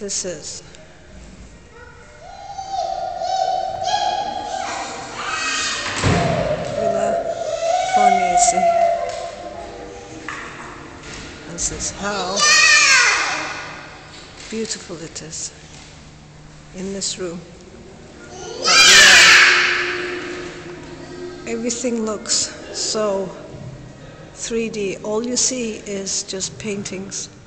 this is. Farnese. This is how beautiful it is in this room. Everything looks so 3D. All you see is just paintings.